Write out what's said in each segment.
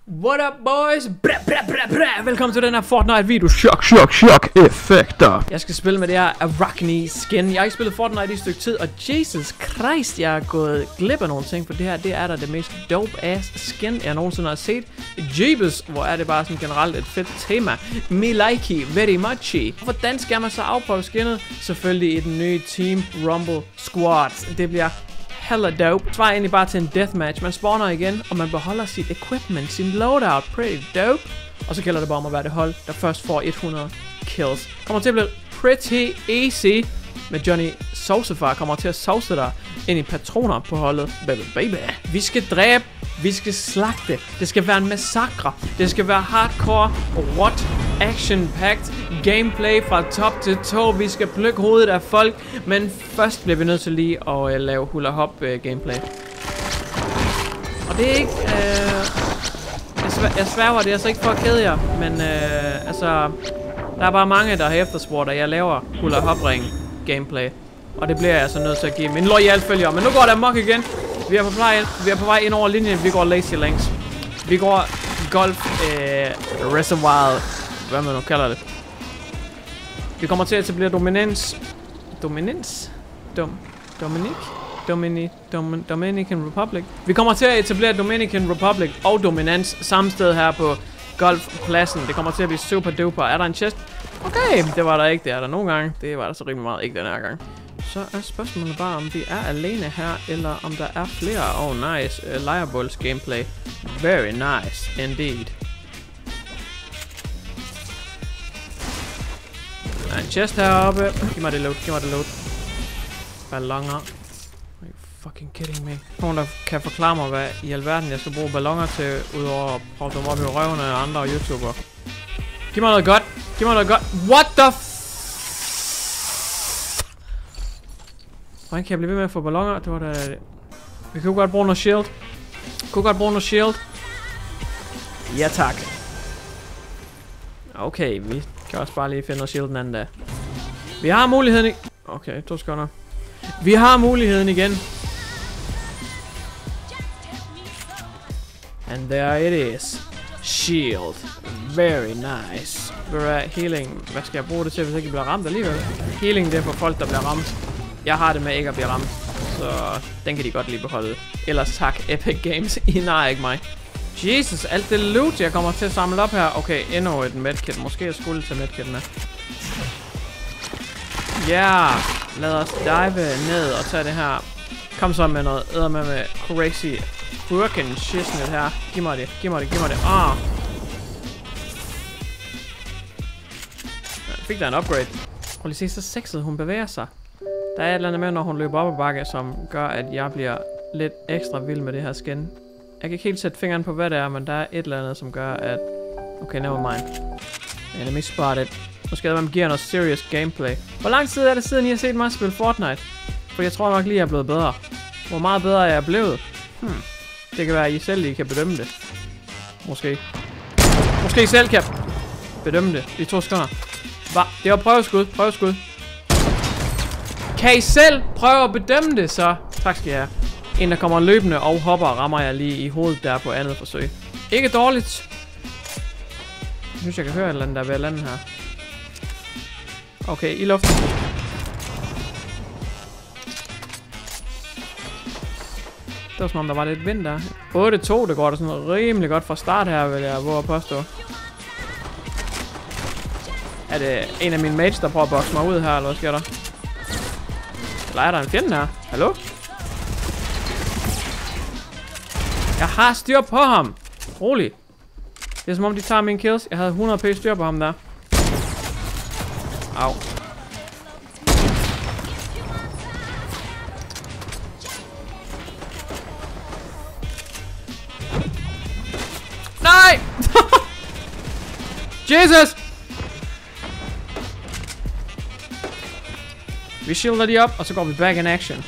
What up, boys? Velkommen til den her Fortnite-video. Shock effekter. Jeg skal spille med det her Arachne skin. Jeg har ikke spillet Fortnite i et stykke tid, og Jesus Christ, jeg har gået glip af nogle ting, for det her, det er da det mest dope-ass skin, jeg nogensinde har set. Jeebus, hvor er det bare sådan generelt et fedt tema. Me like it very much. Hvordan skal man så afprøve skinnet? Selvfølgelig i den nye Team Rumble Squad. Det bliver hella dope. Svarer egentlig bare til en deathmatch. Man spawner igen, og man beholder sit equipment, sin loadout. Pretty dope. Og så gælder det bare om at være det hold, der først får 100 kills. Kommer til at blive pretty easy. Med Johnny Saucefar kommer til at sauce dig ind i patroner på holdet. Baby. Vi skal dræbe. Vi skal slagte. Det skal være en massakre. Det skal være hardcore, what, action-packed gameplay fra top til tå. Vi skal plukke hovedet af folk. Men først bliver vi nødt til lige at lave hula hop gameplay. Og det er ikke... Jeg sværger, det er altså ikke for at kede jer. Men altså... Der er bare mange, der har efterspurgt, at jeg laver hula hop ring gameplay. Og det bliver jeg altså nødt til at give min loyal følger. Men nu går der amok igen. Vi er på vej ind over linjen. Vi går lazy links. Vi går golf reservoiret. Hvad man nu kalder det. Vi kommer til at etablere dominans. Dominican Republic. Vi kommer til at etablere Dominican Republic og dominans samme sted her på golfpladsen. Det kommer til at blive super duper. Er der en chest? Okay, det var der ikke. Det er der nogle gange. Det var der så rimelig meget ikke den her gang. Så er spørgsmålet bare, om vi er alene her, eller om der er flere. Oh, nice. Lireballs gameplay. Very nice, indeed. Der er en chest heroppe. Giv mig det load. Ballonger. Are you fucking kidding me? Nogen, der kan forklare mig, hvad i alverden jeg skal bruge ballonger til, udover at prøve dem op i røven af andre YouTubere. Giv mig noget godt. What the Hvordan kan jeg blive ved med at få ballonger? Det var da... Vi kunne godt bruge noget shield. Ja, tak. Okay, vi kan også bare lige finde noget shield den anden dag. Vi har muligheden Okay, 2 sekunder. Vi har muligheden igen. And there it is. Shield. Very nice. Healing. Hvad skal jeg bruge det til, hvis jeg ikke bliver ramt alligevel? Healing, det er for folk, der bliver ramt. Jeg har det med ikke at blive ramt. Så den kan de godt lige beholde. Ellers tak, Epic Games. I nej ikke mig. Jesus, alt det loot, jeg kommer til at samle op her. Okay, endnu et medkit. Måske jeg skulle tage medkit med. Ja, lad os dive ned og tage det her. Kom så med noget med crazy fucking shiznit her. Giv mig det. Ah. Jeg fik der en upgrade. Prøv lige at se, så sexet hun bevæger sig. Der er et eller andet med, når hun løber op ad bakke, som gør, at jeg bliver lidt ekstra vild med det her skin. Jeg kan ikke helt sætte fingeren på, hvad det er, men der er et eller andet, som gør, at... Okay, never mind. Enemy spotted. Nu skal man give noget serious gameplay. Hvor lang tid er det siden, I har set mig spille Fortnite? For jeg tror nok lige, jeg er blevet bedre. Hvor meget bedre er jeg blevet? Det kan være, at I selv lige kan bedømme det. Måske I selv kan bedømme det. I 2 sekunder. Det var prøveskud. Kan I selv prøve at bedømme det, så? Tak skal I have. En, der kommer løbende og hopper, rammer jeg lige i hovedet der på andet forsøg. Ikke dårligt. Jeg synes, jeg kan høre et eller andet, der er ved at lande her. Okay, i luften. Det var som om, der var lidt vind der. 8-2, det går da sådan rimelig godt fra start her, vil jeg våge at påstå. Er det en af mine mates, der prøver at bokse mig ud her, eller hvad sker der? Eller er der en fjende her? Hallo? Jeg har styr på ham. Rolig. Det er som om, de tager mine kills. Jeg havde 100 p styr på ham der. Au. Nej! Jesus! Vi shielder de op, og så går vi back in action.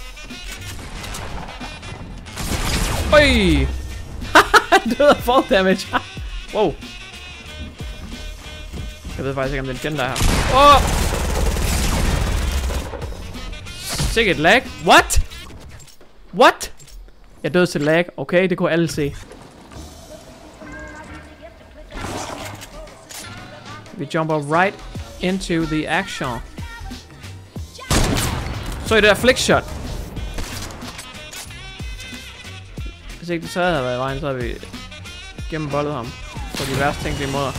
Oj! Det er fall damage. Wow. Jeg ved faktisk ikke, om den fjende der er her. Sikkert lag. What? Jeg døde til lag. Okay, det kunne alle se. Vi jumper right into the action. Så i det der flickshot. Hvis ikke det så havde været i vejen, så havde vi gennembollet ham på de værste tænkelige måder.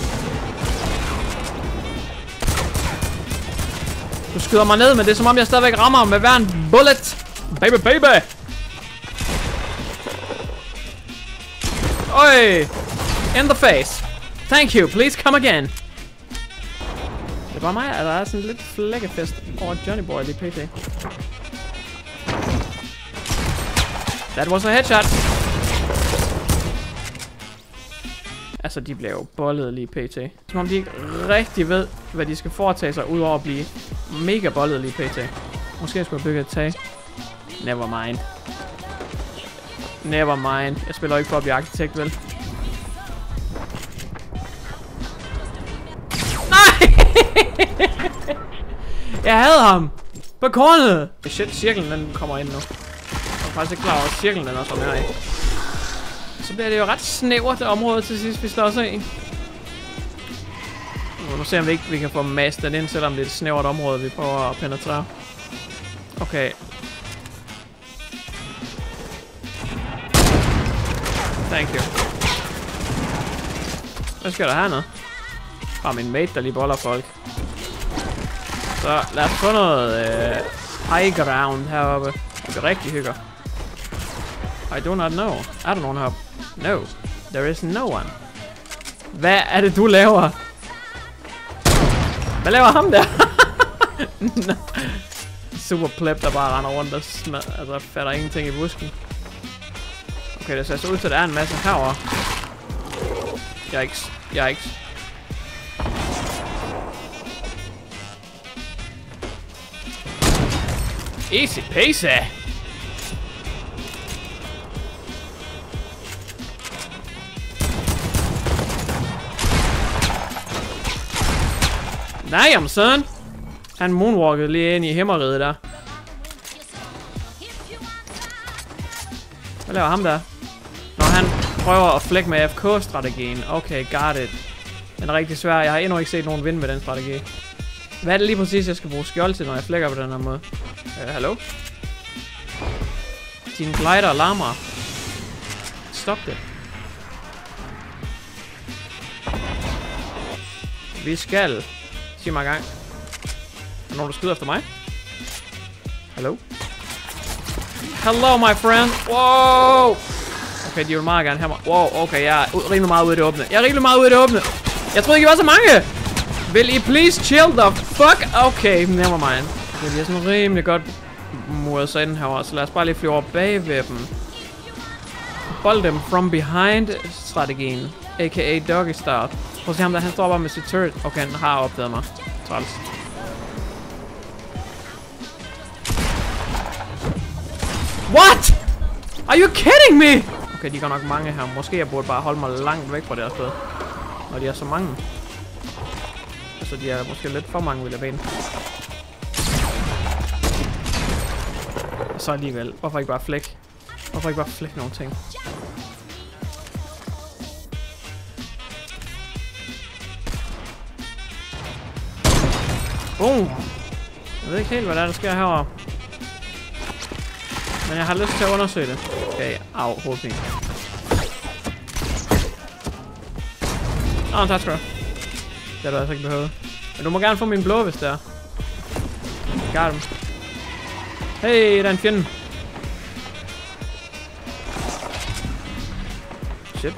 Du skyder mig ned, men det er som om jeg stadigvæk rammer med hver en bullet. Baby, baby! Oi! In the face. Thank you, please come again. Det er bare mig, at der er sådan lidt flækkefest over Johnny Boy lige pt. That was a headshot. Altså, de bliver jo bollet lige pt. Som om de ikke rigtig ved, hvad de skal foretage sig, udover at blive mega bollet lige pt. Måske skulle jeg bygge et tag. Never mind. Never mind. Jeg spiller ikke for at blive arkitekt, vel? Nej! Jeg havde ham! På kornet! Shit, cirklen den kommer ind nu. Jeg er faktisk ikke klar over, at cirklen den også er med i. Så bliver det jo ret snævert område til sidst, vi slår sig i. Nu ser vi ikke, vi kan få masset den ind, selvom det er et snævert område, vi prøver at penetrere. Okay. Thank you. Hvad sker der hernede? Bare min mate, der lige boller folk. Så lad os få noget high ground heroppe. Og vi rigtig hygger. I do not know. Er der nogen heroppe? No. There is no one. Hvad er det, du laver? Hvad laver ham der? No. Super pleb, der bare render rundt og altså fatter ingenting i busken. Okay, det ser så ud til, at der er en masse herovre. Yikes. Yikes. Easy peasy. Damn, son. Han moonwalkede lige ind i himmeriget der. Hvad laver ham der? Når han prøver at flække med AFK-strategien. Okay, got it. Den er rigtig svær. Jeg har endnu ikke set nogen vinde med den strategi. Hvad er det lige præcis, jeg skal bruge skjold til, når jeg flækker på den her måde? Hallo? Din glider larmer. Stop det. Vi skal... Sig mig gang. Er der nogen, der skyder efter mig? Hallo? Hello, my friend. Wow! Okay, de vil meget gerne have mig. Wow, okay, jeg er rimelig meget ude i det åbne. Jeg troede ikke, I var så mange! Vil I please chill the fuck? Okay, never mind. Okay, de er sådan rimelig godt muret sig ind herovre, så lad os bare lige flyve over bagved dem. Bold dem from behind strategien, a.k.a. doggy style. Prøv at se ham der, han står bare med sit turret. Okay, han har opdaget mig. Træls. What? Are you kidding me? Okay, de går nok mange her. Måske jeg burde bare holde mig langt væk fra deres sted. Når de er så mange. Altså, de er måske lidt for mange, vil jeg mene. Og så alligevel. Hvorfor ikke bare flække? Hvorfor ikke bare flække nogle ting? Boom! Jeg ved ikke helt, hvad der sker herovre. Men jeg har lyst til at undersøge det. Okay, au, hovedpine. Tak skal du. Det har du altså ikke behøvet. Men du må gerne få min blå, hvis det er. Got him. Hey, der er en fjende. Shit.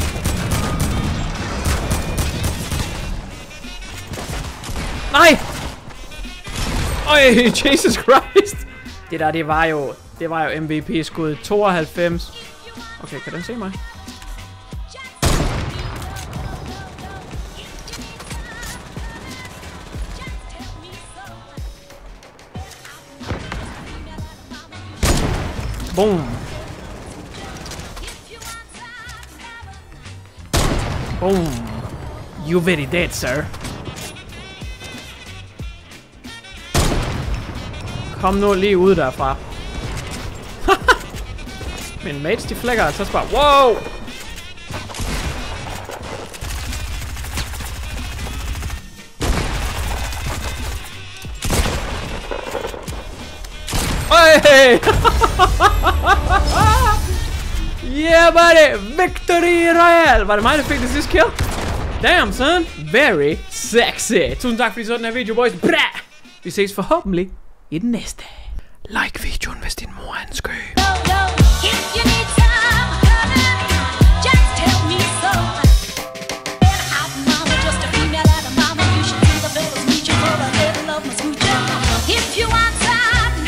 Nej! Øj, Jesus Christ! Det der, det var jo MVP-skud 92. Okay, kan den se mig? Boom. Boom. You very dead, sir. Kom nu lige ud derfra. Min mates, de flækker altså bare. Wow! Hey! Yeah, buddy! Victory Royale! Var det mig, der fik det sidste kill? Damn, son! Very sexy! Tusind tak, fordi så den her video, boys. Bra! Vi ses forhåbentlig i den næste. Like videoen, hvis din mor er en skø.